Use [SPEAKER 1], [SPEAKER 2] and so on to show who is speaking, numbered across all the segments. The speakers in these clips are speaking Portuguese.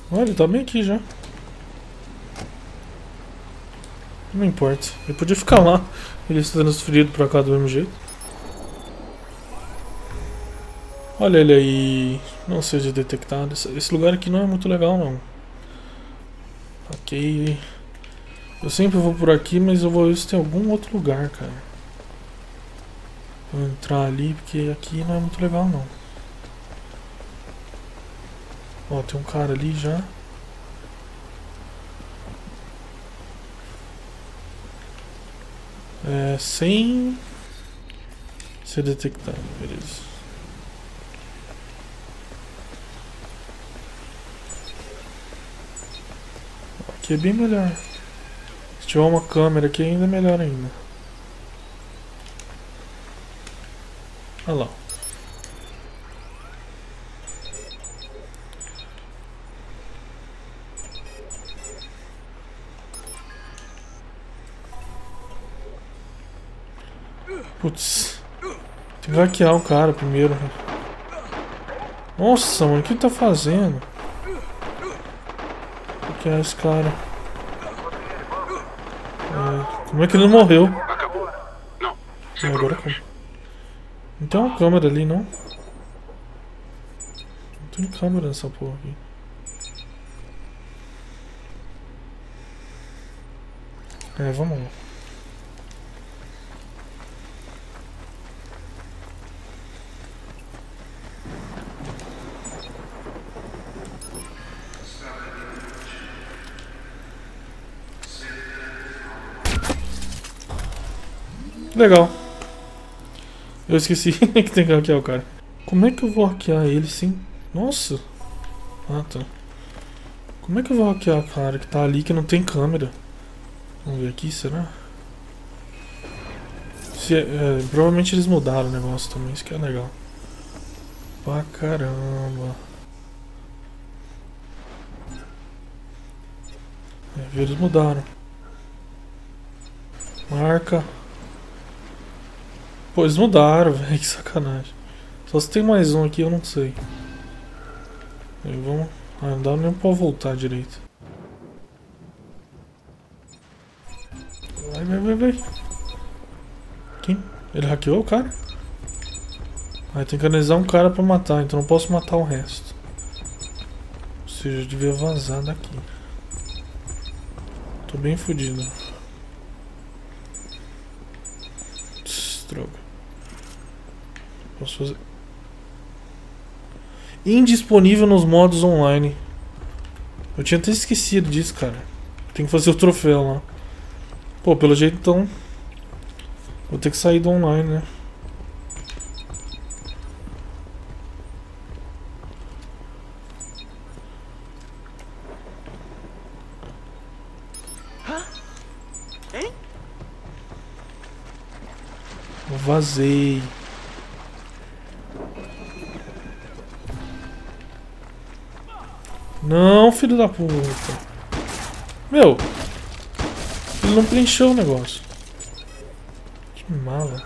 [SPEAKER 1] Olha, ele tá bem aqui já. Não importa. Ele podia ficar lá. Ele está transferido pra cá do mesmo jeito. Olha ele aí. Não seja detectado. Esse lugar aqui não é muito legal, não. Ok. Eu sempre vou por aqui, mas eu vou ver se tem algum outro lugar, cara. Vou entrar ali, porque aqui não é muito legal, não. Ó, tem um cara ali já. Sem ser detectado, beleza. Aqui é bem melhor. Se tiver uma câmera aqui ainda é melhor ainda. Olha lá. Putz. Tem que hackear o cara primeiro. Nossa, mano, o que ele tá fazendo? Hackear esse cara. Como é que ele não morreu?
[SPEAKER 2] Acabou? Não, sem
[SPEAKER 1] Agora
[SPEAKER 2] problemas.
[SPEAKER 1] como? Não tem uma câmera ali, não? Não tem câmera nessa porra aqui. Vamos lá. Legal. Eu esqueci que tem que hackear o cara. Como é que eu vou hackear ele sim? Nossa. Ah, tá. Como é que eu vou hackear o cara que tá ali que não tem câmera? Vamos ver aqui, será? Provavelmente eles mudaram o negócio também, isso que é legal. Pra caramba. Eles mudaram. Marca. Pô, eles mudaram, velho, que sacanagem. Só se tem mais um aqui, eu não sei. Aí, vamos... não dá nem pra voltar direito. Vai. Quem? Ele hackeou o cara? Aí tem que analisar um cara pra matar, então não posso matar o resto. Ou seja, eu devia vazar daqui. Tô bem fodido. Droga. Posso fazer... Indisponível nos modos online. Eu tinha até esquecido disso, cara. Tem que fazer o troféu lá. Pô, pelo jeito então... Vou ter que sair do online, né?
[SPEAKER 3] Hein?
[SPEAKER 1] Eu vazei. Não, filho da puta. Meu. Ele não preencheu o negócio. Que mala.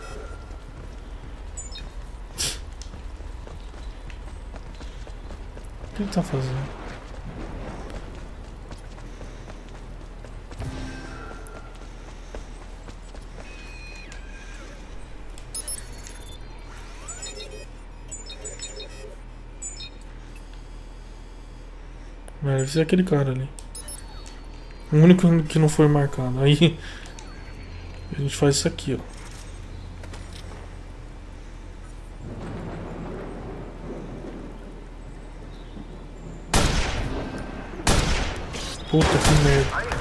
[SPEAKER 1] O que ele tá fazendo? Deve ser aquele cara ali. O único que não foi marcado. Aí a gente faz isso aqui, ó. Puta que merda.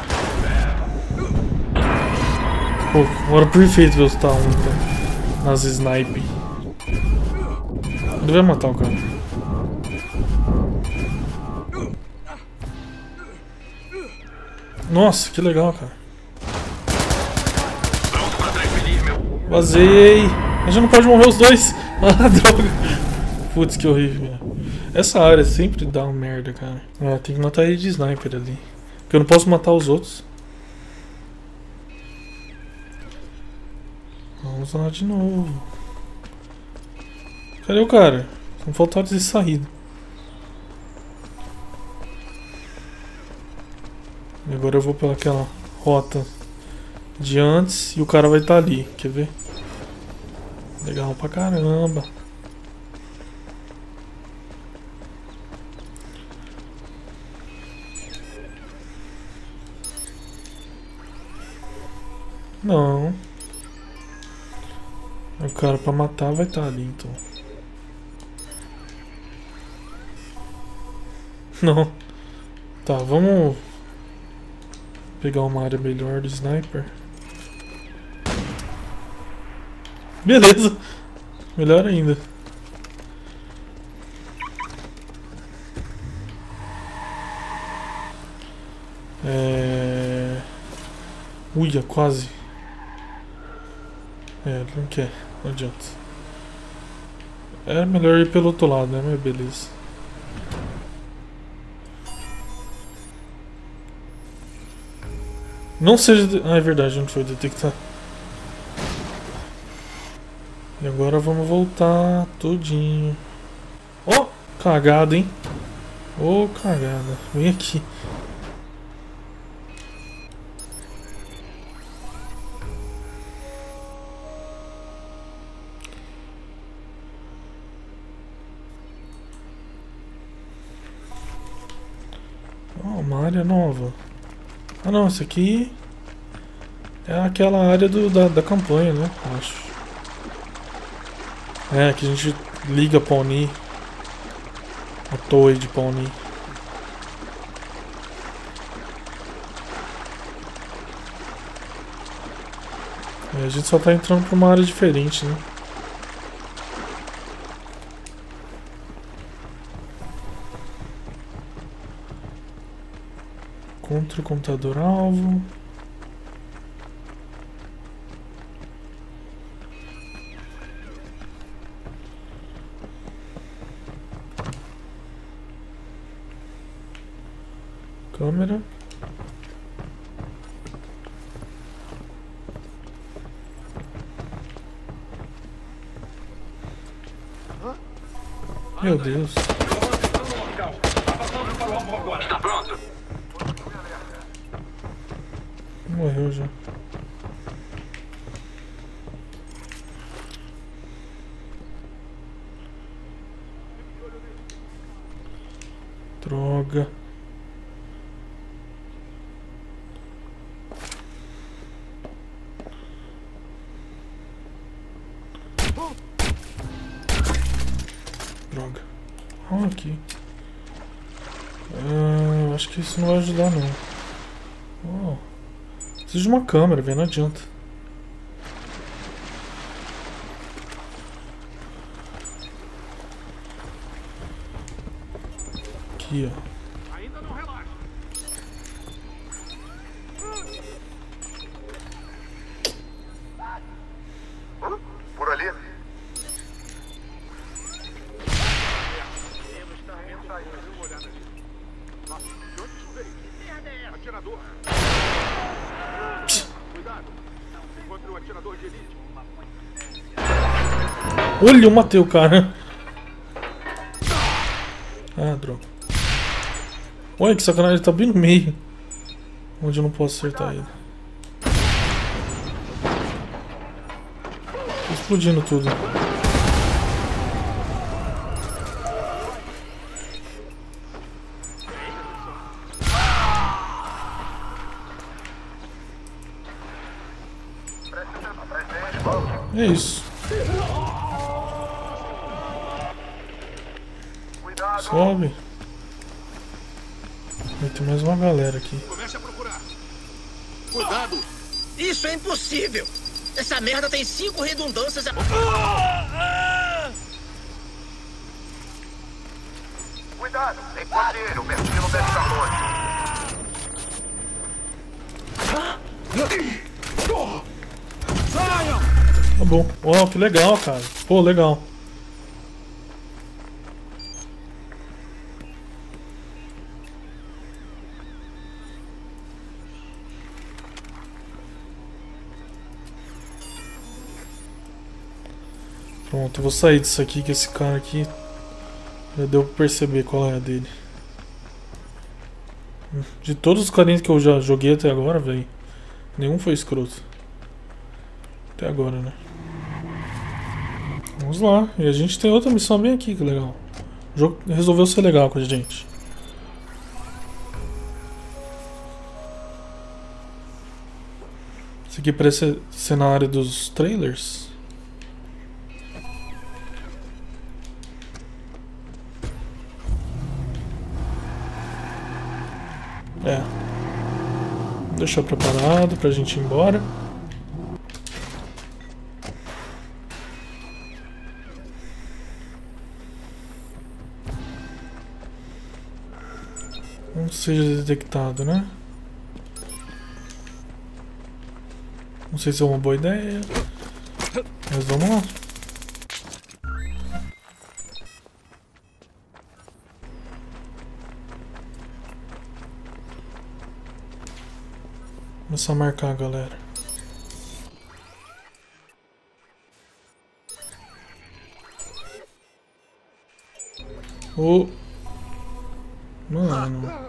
[SPEAKER 1] Pô, hora perfeita ver os tá um, cara. Nas snipe. Ele vai matar o cara. Nossa, que legal, cara.
[SPEAKER 2] Pronto pra transferir, meu.
[SPEAKER 1] Vazei. A gente não pode morrer os dois. Ah, droga. Putz, que horrível. Essa área sempre dá uma merda, cara. Tem que matar ele de sniper ali. Porque eu não posso matar os outros. Vamos lá de novo. Cadê o cara? São falta horas de saída. E agora eu vou pelaquela rota de antes e o cara vai estar ali, quer ver? Legal pra caramba. Não. O cara pra matar vai estar ali então. Não. Tá, vamos pegar uma área melhor do sniper. Beleza. Melhor ainda. Uia, quase. Não quer. Não adianta. Era melhor ir pelo outro lado, né? Mas beleza. Não seja... Ah, é verdade, não foi detectar. E agora vamos voltar tudinho. Ó, cagada, hein? Ô, cagada. Vem aqui. Ó, uma área nova. Ah não, essa aqui é aquela área da campanha, né? Acho. É, que a gente liga a Pawnee. A torre de Pawnee. A gente só tá entrando pra uma área diferente, né? Contra o computador alvo. Câmera. Meu Deus.
[SPEAKER 2] Está pronto?
[SPEAKER 1] Morreu já. Droga. Droga. Olha aqui. Acho que isso não vai ajudar não. Oh. Preciso de uma câmera, velho, não adianta. Aqui, ó.
[SPEAKER 3] Ainda não relaxa.
[SPEAKER 4] Por ali.
[SPEAKER 3] Atirador. Cuidado. Encontre o atirador de elite.
[SPEAKER 1] Olha, eu matei o cara. Ah, droga. Olha que sacanagem, ele tá bem no meio. Onde eu não posso acertar ele. Tô explodindo tudo. É isso. Sobe. Vai ter mais uma galera aqui.
[SPEAKER 3] Comece a procurar.
[SPEAKER 5] Cuidado! Isso é impossível! Essa merda tem 5 redundâncias.
[SPEAKER 4] Cuidado, encontre ele, o Mertino deve estar longe.
[SPEAKER 1] Tá bom. Uau, que legal, cara. Pô, legal. Pronto, eu vou sair disso aqui, que esse cara aqui já deu pra perceber qual é a dele. De todos os carinhos que eu já joguei até agora, velho, nenhum foi escroto. Até agora, né? Vamos lá. E a gente tem outra missão bem aqui, que legal. O jogo resolveu ser legal com a gente. Isso aqui parece ser na área dos trailers. É. Deixar preparado pra gente ir embora. Não seja detectado, né? Não sei se é uma boa ideia. Mas vamos lá. Começar a marcar, galera. Ô. Mano.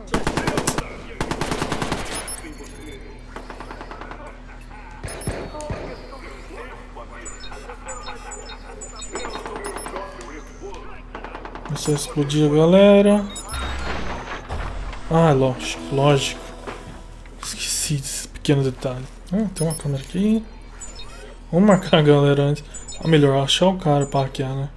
[SPEAKER 1] Começou a explodir a galera. Ah, lógico. Esqueci desse pequeno detalhe. Tem uma câmera aqui. Vamos marcar a galera antes. Ah, melhor achar o cara pra hackear, né?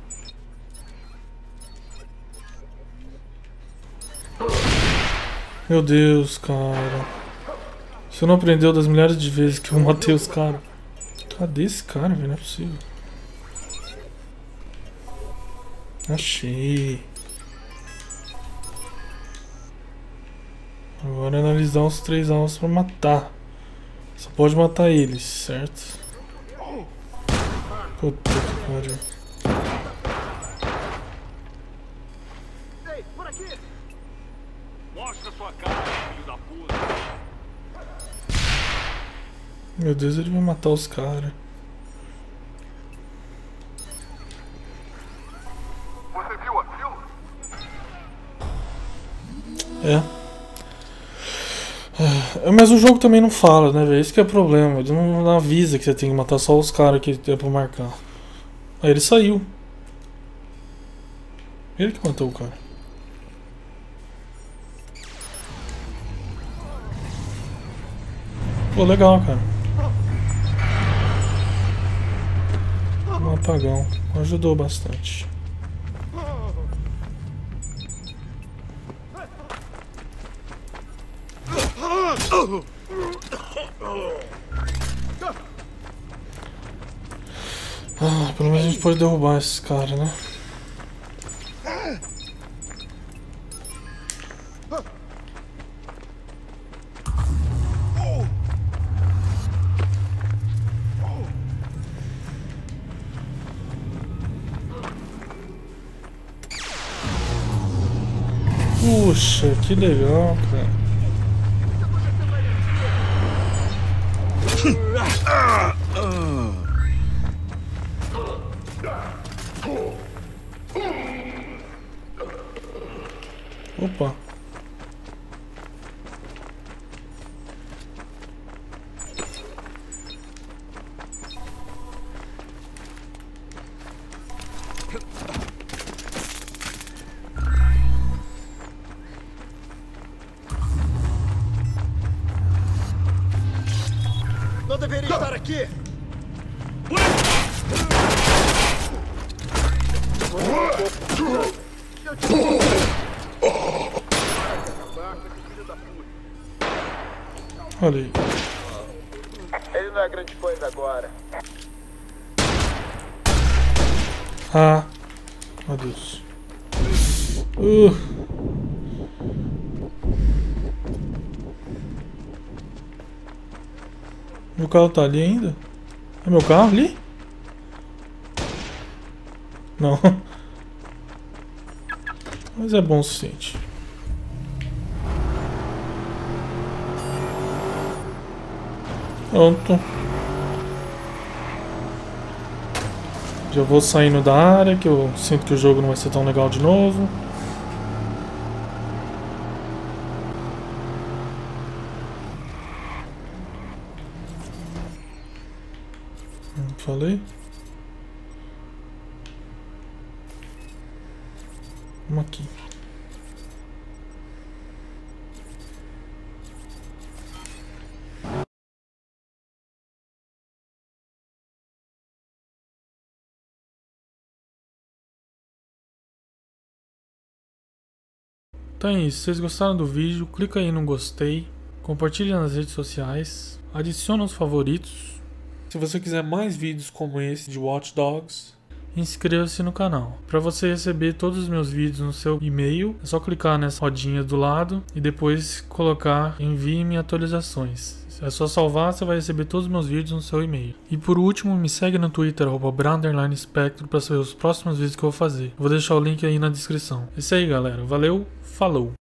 [SPEAKER 1] Meu Deus, cara. Você não aprendeu das milhares de vezes que eu matei os caras. Cadê esse cara, velho? Não é possível. Achei. Agora é analisar os 3 alvos pra matar. Só pode matar eles, certo? Puta que pariu.
[SPEAKER 3] Ei, por aqui! Mostra sua cara, filho da puta!
[SPEAKER 1] Meu Deus, ele vai matar os caras.
[SPEAKER 4] Você viu aquilo?
[SPEAKER 1] Mas o jogo também não fala, né, velho? Esse que é o problema. Ele não avisa que você tem que matar só os caras que é pra marcar. Aí ele saiu. Ele que matou o cara. Pô, legal, cara. Um apagão. Ajudou bastante. Ah, pelo menos a gente pode derrubar esses caras, né? Puxa, que legal, cara. Opa.
[SPEAKER 5] Não deveria estar aqui!
[SPEAKER 1] Olha aí.
[SPEAKER 4] Ele não é grande coisa agora.
[SPEAKER 1] Ah. Meu Deus. Meu carro tá ali ainda? É meu carro ali? Não. Mas é bom o suficiente. Pronto. Já vou saindo da área, que eu sinto que o jogo não vai ser tão legal de novo. Falei? Vamos aqui. Então é isso, se vocês gostaram do vídeo, clica aí no gostei, compartilha nas redes sociais, adiciona os favoritos. Se você quiser mais vídeos como esse de Watch Dogs, inscreva-se no canal. Para você receber todos os meus vídeos no seu e-mail, é só clicar nessa rodinha do lado e depois colocar envie-me atualizações. É só salvar, você vai receber todos os meus vídeos no seu e-mail. E por último, me segue no Twitter, @brown_spectro, para saber os próximos vídeos que eu vou fazer. Vou deixar o link aí na descrição. É isso aí, galera. Valeu, falou!